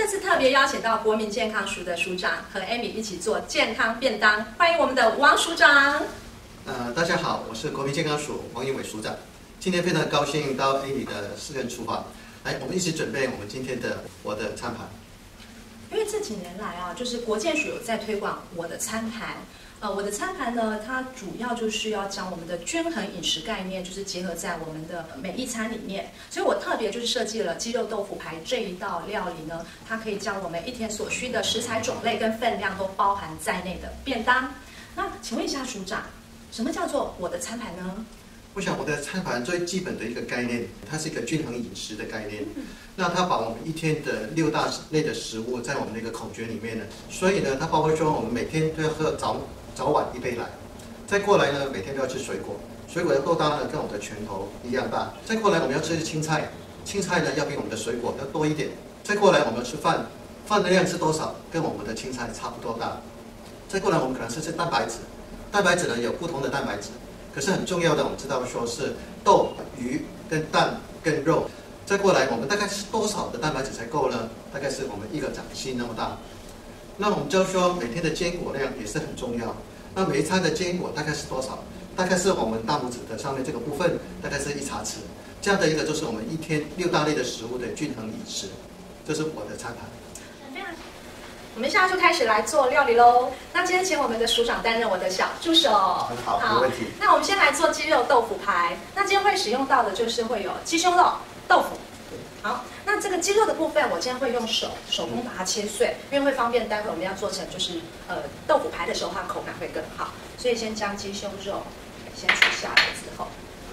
次特别邀请到国民健康署的署长和 Amy 一起做健康便当，欢迎我们的王署长。 大家好，我是国民健康署王英伟署长。今天非常高兴到 Amy 的私人厨房，来，我们一起准备我们今天的我的餐盘。 因为这几年来啊，就是国健署有在推广我的餐盘。我的餐盘呢，它主要就是要将我们的均衡饮食概念，就是结合在我们的每一餐里面。所以我特别就是设计了鸡肉豆腐排这一道料理呢，它可以将我们一天所需的食材种类跟分量都包含在内的便当。那请问一下署长，什么叫做我的餐盘呢？ 我想我的餐盘最基本的一个概念，它是一个均衡饮食的概念。那它把我们一天的6大类的食物在我们的一个口诀里面呢，所以呢，它包括说我们每天都要喝早晚1杯奶，再过来呢，每天都要吃水果，水果要够大呢，跟我们的拳头一样大。再过来我们要吃青菜，青菜呢要比我们的水果要多一点。再过来我们要吃饭，饭的量是多少，跟我们的青菜差不多大。再过来我们可能是吃蛋白质，蛋白质呢有不同的蛋白质。可是很重要的，我们知道说是豆、鱼跟蛋跟肉。再过来，我们大概吃多少的蛋白质才够呢？大概是我们一个掌心那么大。那我们就说每天的坚果量也是很重要。那每一餐的坚果大概是多少？大概是我们大拇指的上面这个部分，大概是1茶匙。这样的一个就是我们一天6大类的食物的均衡饮食，这是我的餐盘。 我们现在就开始来做料理喽。那今天请我们的署长担任我的小助手。 很好，没问题。 那我们先来做鸡肉豆腐排。那今天会使用到的就是会有鸡胸肉、豆腐。好，那这个鸡肉的部分，我今天会用手工把它切碎，因为会方便待会我们要做成就是豆腐排的时候，它口感会更好。所以先将鸡胸肉先取下来之后，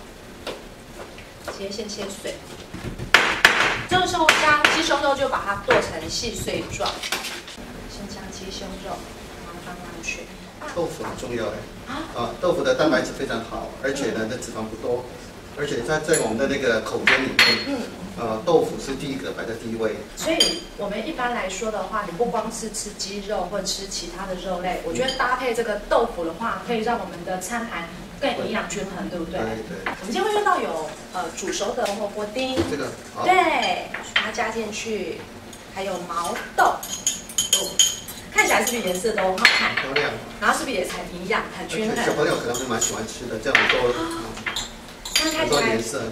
先切碎。这个时候将鸡胸肉就把它剁成细碎状。先将鸡胸肉把它放上去。 豆腐很重要豆腐的蛋白质非常好，而且呢，它脂肪不多，而且在我们的那个口诀里面，豆腐是第一个摆在第一位。 所以我们一般来说的话，你不光是吃鸡肉或者吃其他的肉类，我觉得搭配这个豆腐的话，可以让我们的餐盘更营养均衡，对不对？ 对。 我们今天会用到有煮熟的红萝卜丁， 这个对，把它加进去，还有毛豆。看起来是不是颜色都很好看？ 漂亮。 然后是不是也很营养、很均衡？ 小朋友可能会蛮喜欢吃的，这样很多颜色。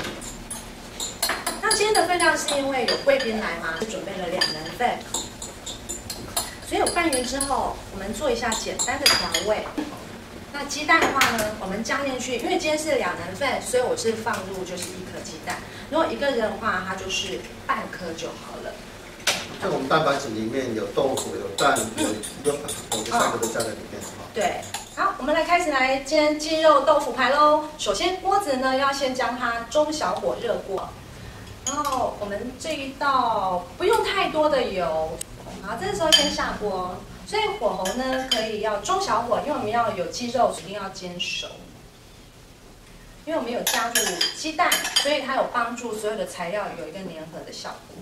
那今天的分量是因为有贵宾来嘛，就准备了2人份。所以有拌匀之后，我们做一下简单的调味。那鸡蛋的话呢，我们加进去，因为今天是2人份，所以我是放入就是1颗鸡蛋。如果1个人的话，它就是半颗就好了。 像我们蛋白质里面有豆腐、有蛋、有3个都加在里面。 对，好，我们来开始来煎鸡肉豆腐排喽。首先锅子呢要先将它中小火热过，然后我们这一道不用太多的油，好，这个时候先下锅，所以火候呢可以要中小火，因为我们要有鸡肉一定要煎熟。因为我们有加入鸡蛋，所以它有帮助所有的材料有一个粘合的效果。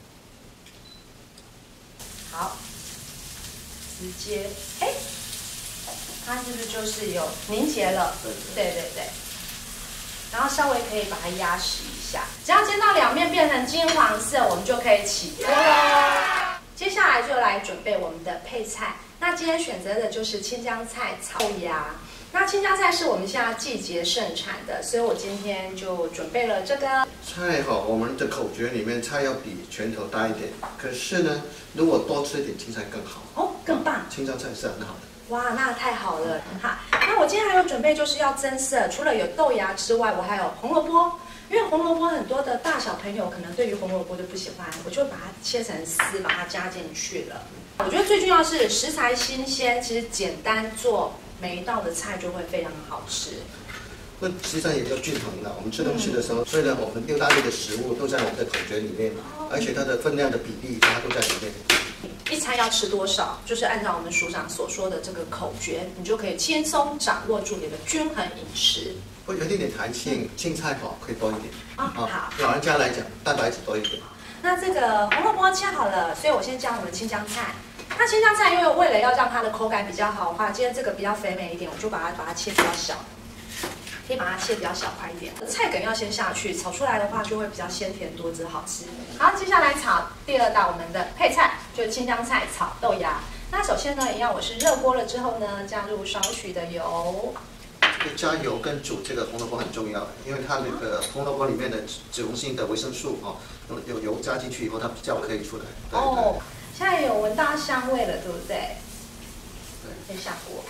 好，直接，它是不是就是有凝结了？对。然后稍微可以把它压实一下，只要煎到2面变成金黄色，我们就可以起锅喽。接下来就来准备我们的配菜。那今天选择的就是青江菜炒芽。那青江菜是我们现在季节盛产的，所以我今天就准备了这个菜我们的口诀里面菜要比拳头大一点，可是呢，如果多吃一点青菜更好更棒。 青江菜是很好的。 哇，那太好了，好。那我今天还有准备就是要增色，除了有豆芽之外，我还有红萝卜。因为红萝卜很多的大小朋友可能对于红萝卜都不喜欢，我就把它切成丝，把它加进去了。我觉得最重要是食材新鲜，其实简单做每一道的菜就会非常好吃。 那实际上也要均衡的。我们吃东西的时候，虽然我们6大类的食物都在我们的口诀里面，而且它的分量的比例它都在里面。 一餐要吃多少，就是按照我们署长所说的这个口诀，你就可以轻松掌握住你的均衡饮食。 会有一点点弹性，青菜可以多一点。 好。 老人家来讲，蛋白质多一点。 那这个红萝卜切好了，所以我先将我们青江菜。那青江菜因为为了要让它的口感比较好的话，今天这个比较肥美一点，我就把它切比较小。 可以把它切比较小块一点。菜梗要先下去，炒出来的话就会比较鲜甜多汁好吃。好，接下来炒第二道我们的配菜，就是青江菜炒豆芽。那首先呢，一样我是热锅了之后呢，加入少许的油。 这个加油跟煮这个红萝卜很重要，因为它那个红萝卜里面的脂溶性的维生素哦，有油加进去以后，它比较可以出来。对哦，现在有闻到香味了，对不对？ 对。 可以下锅。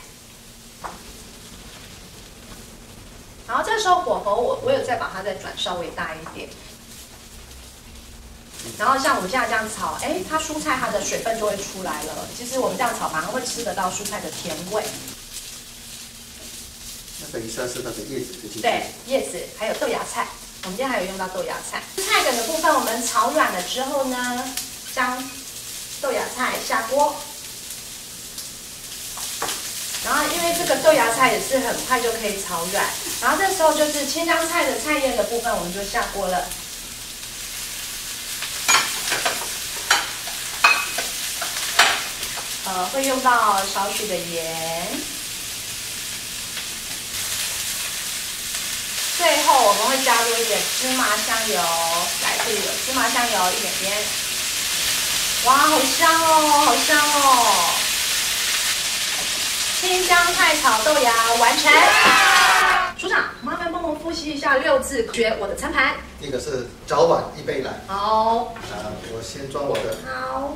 然后这时候火候我有再把它再转稍微大一点。然后像我们现在这样炒，哎，它蔬菜它的水分就会出来了。其实我们这样炒，反而会吃得到蔬菜的甜味。 那等一下是它的叶子的进去。 对，叶子还有豆芽菜，我们今天还有用到豆芽菜。菜梗的部分我们炒软了之后呢，将豆芽菜下锅。然后因为这个豆芽菜也是很快就可以炒软，然后这时候就是青江菜的菜叶的部分我们就下锅了。会用到少许的盐。最后我们会加入一点芝麻香油，来这里有芝麻香油一点点。哇，好香哦，好香哦！青江菜炒豆芽完成。署长，麻烦帮我复习一下6字诀我的餐盘。 第一个是早晚一杯来。 好。 我先装我的。 好。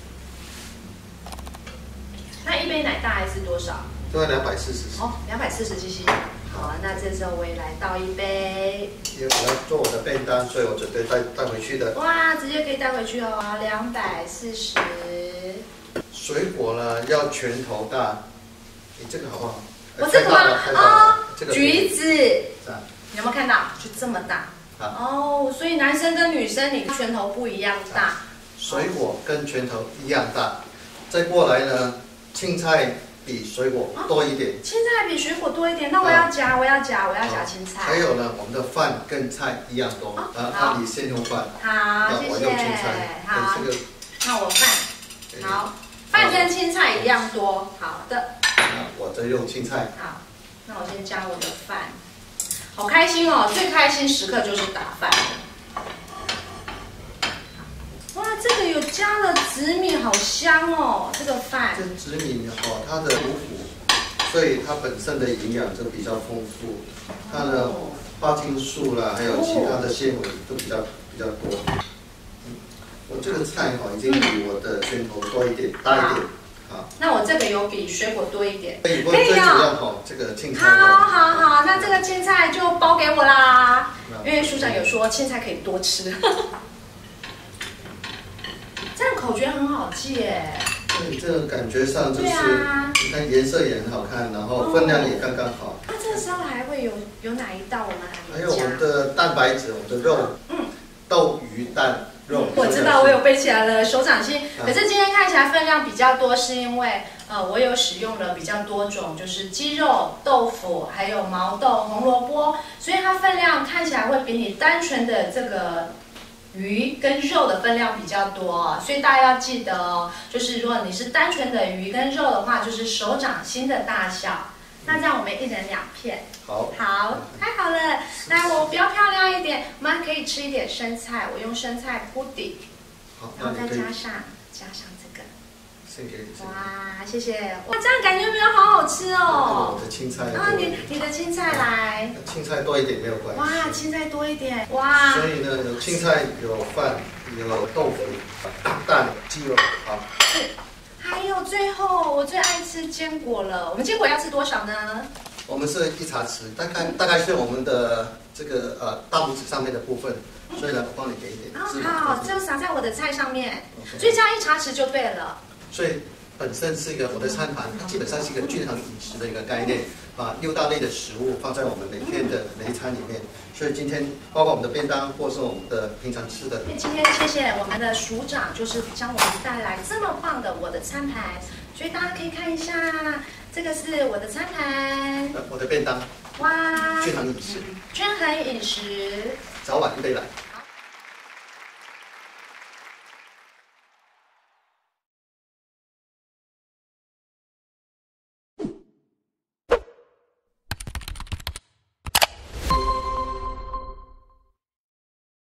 那一杯奶大概是多少？ 大概240。 哦，240cc。好，那这时候我也来倒一杯。 因为我要做我的便当，所以我准备带回去的。 哇，直接可以带回去哦，240。 水果呢要拳头大，你这个好不好？ 我这个吗？啊， 这个橘子。你有没有看到？就这么大。哦，所以男生跟女生你拳头不一样大。 水果跟拳头一样大。再过来呢，青菜比水果多一点。 青菜比水果多一点，那我要夹青菜。 还有呢，我们的饭跟菜一样多。那你先用饭。 好，谢谢。 我用青菜。 好， 这个。 那我饭。好，饭跟青菜一样多。好的。 那我再用青菜。 好，那我先加我的饭。好开心哦！最开心时刻就是打饭。哇，这个有加了紫米，好香哦！这个饭。 这紫米哦，它的五谷，所以它本身的营养就比较丰富。它的花青素啦，还有其他的纤维都比较多。我这个菜哈已经比我的拳头多一点，大一点。好。那我这个有比水果多一点。 可以，最主要哈这个青菜。 好，那这个青菜就包给我啦。因为署长有说青菜可以多吃。这样口诀很好记耶。 对，这个感觉上就是，你看颜色也很好看，然后分量也刚刚好。 那这个时候还会有哪一道我们还有我们的蛋白质，我们的肉，豆鱼蛋肉。 我知道，我有背起来了，手掌心。可是今天看起来分量比较多，是因为我有使用了比较多种，就是鸡肉、豆腐，还有毛豆、红萝卜，所以它分量看起来会比你单纯的这个。鱼跟肉的分量比较多，所以大家要记得哦。就是如果你是单纯的鱼跟肉的话，就是手掌心的大小。那这样我们1人2片。 好， 太好了。来，我比较漂亮一点，我们可以吃一点生菜，我用生菜铺底，然后再加上这个。 先给你。 哇，谢谢。哇，这样感觉有没有好好吃哦？ 我的青菜。 你的青菜来。 青菜多一点没有关系。 哇，青菜多一点。哇。 所以呢，有青菜，有饭，有豆腐、蛋、鸡肉，好。 是。还有最后，我最爱吃坚果了。我们坚果要吃多少呢？ 我们是1茶匙，大概是我们的这个大拇指上面的部分。所以呢，我帮你给一点。 好，就撒在我的菜上面。所以加1茶匙就对了。 所以本身是一个我的餐盘，基本上是一个均衡饮食的一个概念，把6大类的食物放在我们每天的每一餐里面。所以今天包括我们的便当，或是我们的平常吃的。 今天谢谢我们的署长，就是将我们带来这么棒的我的餐盘，所以大家可以看一下，这个是我的餐盘， 我的便当。 哇， 均衡饮食。 均衡饮食。 早晚一杯来。